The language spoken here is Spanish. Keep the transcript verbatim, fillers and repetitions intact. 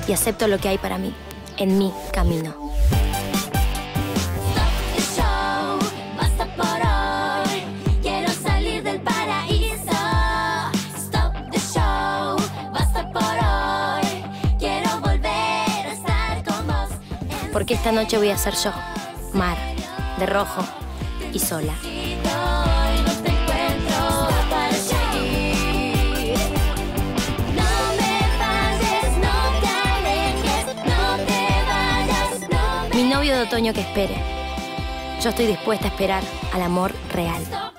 y acepto lo que hay para mí, en mi camino. Porque esta noche voy a ser yo, Mar, de rojo y sola. Mi novio de otoño que espere. Yo estoy dispuesta a esperar al amor real.